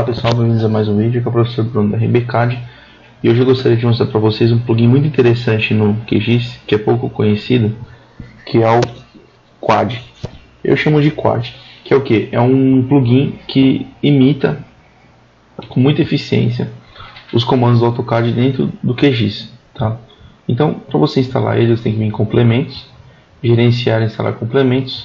Olá pessoal, bem-vindos a mais um vídeo. Aqui é o professor Bruno da RBCAD e hoje eu gostaria de mostrar para vocês um plugin muito interessante no QGIS, que é pouco conhecido, que é o Quad. Eu chamo de Quad, que é o que? É um plugin que imita com muita eficiência os comandos do AutoCAD dentro do QGIS, tá? Então, para você instalar ele, você tem que vir em complementos, gerenciar e instalar complementos,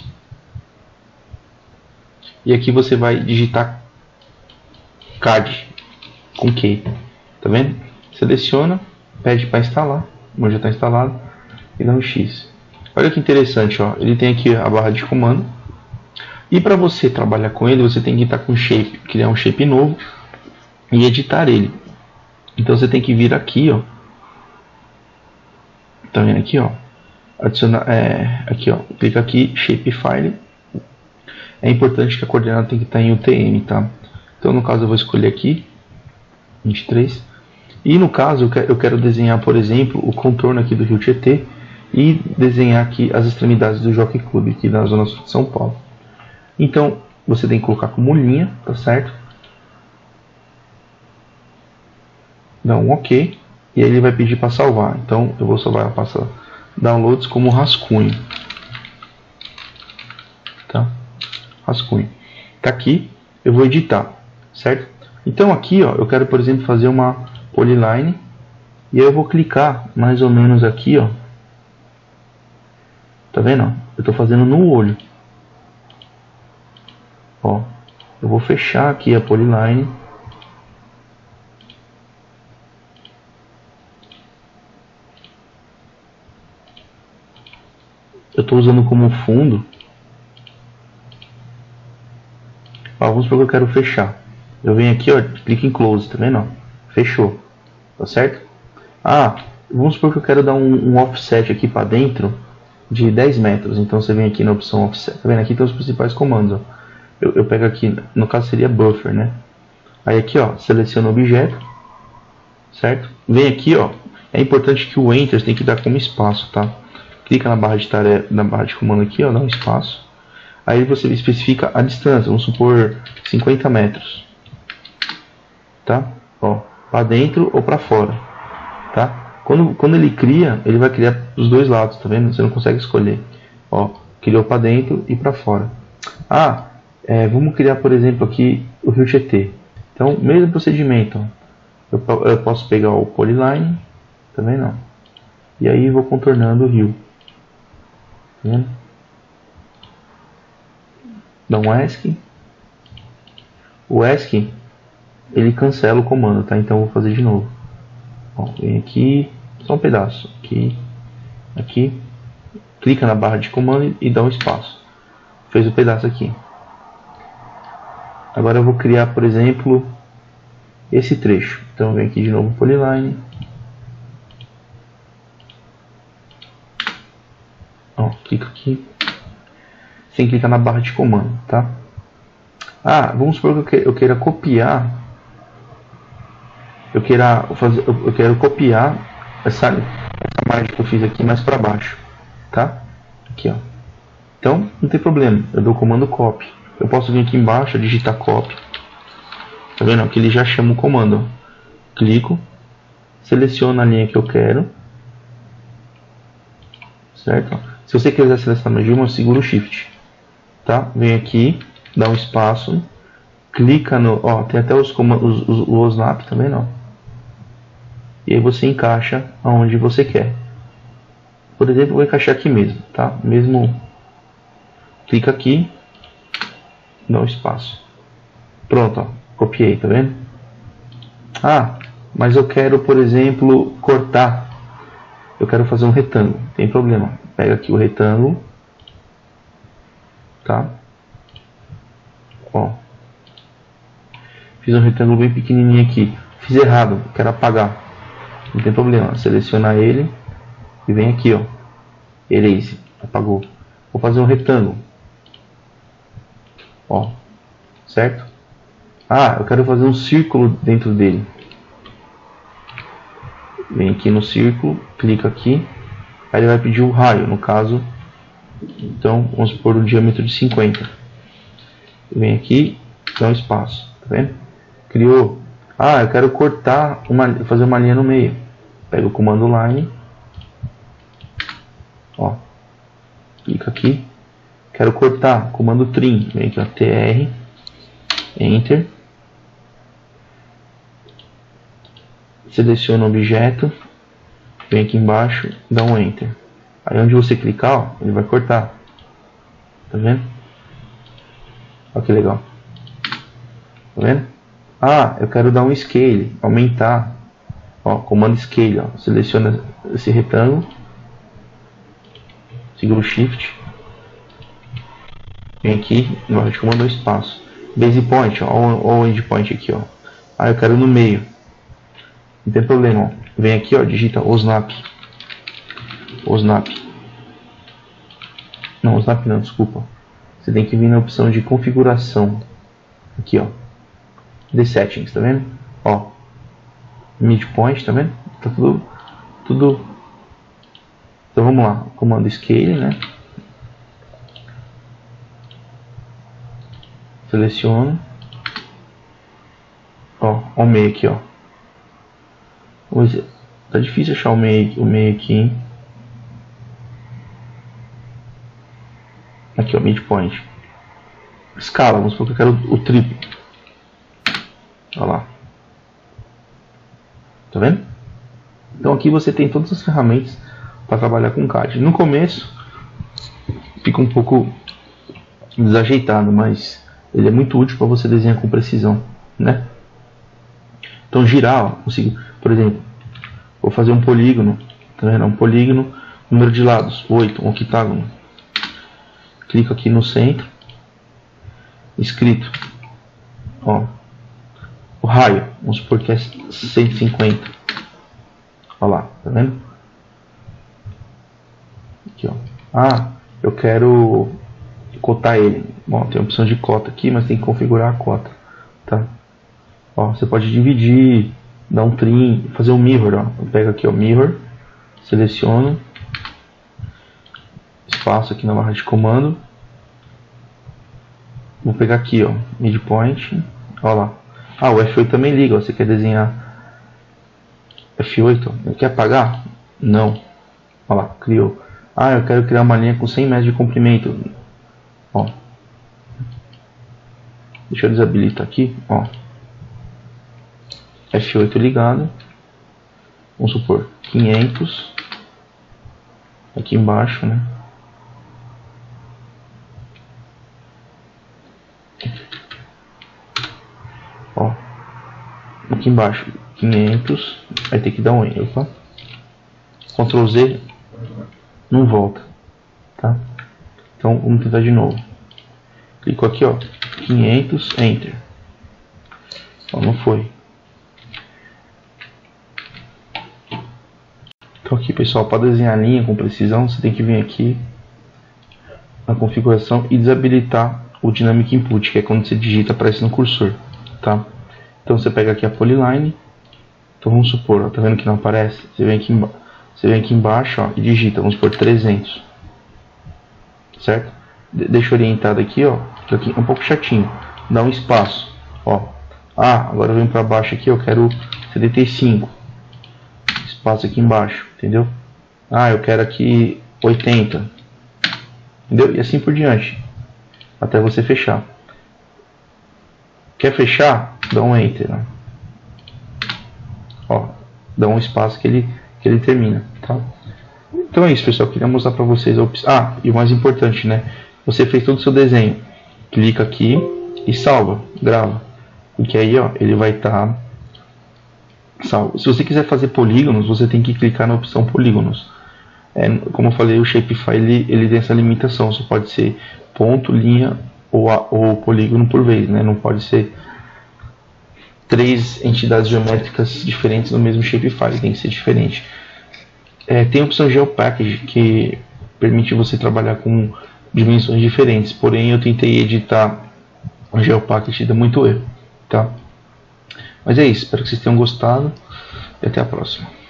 e aqui você vai digitar CAD com Q, tá vendo? Seleciona, pede para instalar, como já está instalado, e dá um X. Olha que interessante, ó. Ele tem aqui a barra de comando, e para você trabalhar com ele, você tem que estar com shape, criar um shape novo e editar ele. Então você tem que vir aqui, ó. Tá vendo aqui, ó? Adicionar, aqui, ó. Clica aqui, shape file. É importante que a coordenada tem que estar em UTM, tá? Então no caso eu vou escolher aqui 23. E no caso eu quero desenhar, por exemplo, o contorno aqui do Rio Tietê e desenhar aqui as extremidades do Jockey Club aqui na zona sul de São Paulo. Então você tem que colocar como linha, tá certo? Dá um OK e aí ele vai pedir para salvar. Então eu vou salvar, passa downloads como rascunho, tá? Rascunho. Tá aqui, eu vou editar, certo? Então aqui, ó, eu quero, por exemplo, fazer uma polyline e aí eu vou clicar mais ou menos aqui, ó. Tá vendo? Eu estou fazendo no olho. Ó, eu vou fechar aqui a polyline. Eu estou usando como fundo. Ó, vamos supor que eu quero fechar. Eu venho aqui, ó, clico em close, tá vendo? Ó? Fechou, tá certo? Ah, vamos supor que eu quero dar um offset aqui para dentro de 10 metros. Então você vem aqui na opção offset, tá vendo? Aqui tem os principais comandos, ó. Eu pego aqui, no caso seria buffer, né? Aí aqui, ó, seleciona o objeto, certo? Vem aqui, ó, é importante que o enter tem que dar como espaço, tá? Clica na barra de tarefa, na barra de comando aqui, ó, dá um espaço. Aí você especifica a distância, vamos supor 50 metros, tá? Ó, para dentro ou para fora, tá? Quando ele cria, ele vai criar os dois lados, tá vendo? Você não consegue escolher. Ó, criou para dentro e para fora. Ah, vamos criar, por exemplo, aqui o Rio Tietê. Então, mesmo procedimento. Eu posso pegar o polyline, tá vendo? E aí vou contornando o rio. Tá vendo? Dá um ESC. O ESC, ele cancela o comando, tá? Então eu vou fazer de novo. Ó, vem aqui, só um pedaço. Aqui, aqui. Clica na barra de comando e dá um espaço. Fez o pedaço aqui. Agora eu vou criar, por exemplo, esse trecho. Então vem aqui de novo polyline. Ó, clica aqui. Sem clicar na barra de comando, tá? Ah, vamos supor que eu queira copiar. Eu quero copiar essa margem que eu fiz aqui mais para baixo, tá? Aqui, ó. Então não tem problema. Eu dou o comando copy. Eu posso vir aqui embaixo, digitar copy. Tá vendo? Aqui ele já chama o comando. Ó. Clico, seleciono a linha que eu quero, certo? Se você quiser selecionar de uma, segura o Shift, tá? Vem aqui, dá um espaço, clica no, ó, tem até os comandos, o snap, tá vendo? Ó? E aí você encaixa aonde você quer. Por exemplo, eu vou encaixar aqui mesmo, tá? Mesmo, clica aqui, dá um espaço. Pronto, ó, copiei, tá vendo? Ah, mas eu quero, por exemplo, cortar. Eu quero fazer um retângulo, tem problema. Pega aqui o retângulo, tá? Ó, fiz um retângulo bem pequenininho aqui. Fiz errado, quero apagar. Não tem problema, seleciona ele e vem aqui, ó. Erase, apagou. Vou fazer um retângulo. Ó, certo? Ah, eu quero fazer um círculo dentro dele. Vem aqui no círculo, clica aqui. Aí ele vai pedir o raio, no caso. Então, vamos pôr um diâmetro de 50. Vem aqui, dá um espaço, tá vendo? Criou. Ah, eu quero cortar, fazer uma linha no meio. Pega o comando line. Ó. Clica aqui. Quero cortar, comando trim. Vem aqui, ó, TR. Enter. Seleciona o objeto. Vem aqui embaixo, dá um Enter. Aí onde você clicar, ó, ele vai cortar. Tá vendo? Olha que legal. Tá vendo? Ah, eu quero dar um scale, aumentar. Ó, comando scale, ó. Seleciona esse retângulo. Segura o shift. Vem aqui, na hora de comando espaço. Base point, ó, o endpoint aqui, ó. Ah, eu quero no meio. Não tem problema, ó. Vem aqui, ó, digita OSNAP. OSNAP. Não, OSNAP não, desculpa. Você tem que vir na opção de configuração. Aqui, ó. The Settings, tá vendo? Ó. Midpoint, tá vendo? Tá tudo. Então vamos lá. Comando Scale, né? Seleciono. Ó, o meio aqui, ó. Tá difícil achar o meio aqui, hein? Aqui, ó, midpoint. Escala, vamos supor que eu quero o triplo. Olha lá. Tá vendo? Então aqui você tem todas as ferramentas para trabalhar com CAD. No começo fica um pouco desajeitado, mas ele é muito útil para você desenhar com precisão, né? Então girar, ó, consigo, por exemplo, vou fazer um polígono, tá vendo? Um polígono, número de lados 8, um octágono. Clico aqui no centro, escrito, ó, o raio, vamos supor que é 150. Olha lá, tá vendo? Aqui, ó. Ah, eu quero cotar ele. Bom, tem a opção de cota aqui, mas tem que configurar a cota, tá? Ó, você pode dividir, dar um trim, fazer um mirror, ó. Eu pego aqui, ó, mirror, seleciono, espaço aqui na barra de comando. Vou pegar aqui, ó, midpoint, ó lá. Ah, o F8 também liga, ó, você quer desenhar F8, ó. Quer apagar? Não. Ó lá, criou. Ah, eu quero criar uma linha com 100 metros de comprimento. Ó. Deixa eu desabilitar aqui, ó. F8 ligado. Vamos supor 500. Aqui embaixo, né? Ó. Aqui embaixo 500. Vai ter que dar um Enter, tá? Ctrl Z. Não volta, tá? Então vamos tentar de novo. Clico aqui, ó, 500, Enter. Ó, não foi. Então aqui, pessoal, para desenhar a linha com precisão, você tem que vir aqui na configuração e desabilitar o Dynamic Input, que é quando você digita, aparece no cursor, tá? Então você pega aqui a Polyline. Então vamos supor, ó, tá vendo que não aparece? Você vem aqui embaixo, ó, e digita, vamos por 300, certo? Deixa orientado aqui, ó, aqui um pouco chatinho, dá um espaço, ó. Ah, agora eu venho para baixo aqui, eu quero 75, espaço aqui embaixo, entendeu? Ah, eu quero aqui 80, entendeu? E assim por diante, até você fechar. Quer fechar? Dá um Enter, né? Ó, dá um espaço que ele termina, tá? Então é isso, pessoal, queria mostrar para vocês a opção. Ah, e o mais importante, né? Você fez todo o seu desenho, clica aqui e salva, grava, porque aí, ó, ele vai estar salvo. Se você quiser fazer polígonos, você tem que clicar na opção polígonos. Como eu falei, o Shapefile ele tem essa limitação, só pode ser ponto, linha ou polígono por vez, né? Não pode ser 3 entidades geométricas diferentes no mesmo Shapefile, tem que ser diferente. Tem a opção GeoPackage, que permite você trabalhar com dimensões diferentes, porém eu tentei editar o GeoPackage e dá muito erro, tá? Mas é isso, espero que vocês tenham gostado e até a próxima.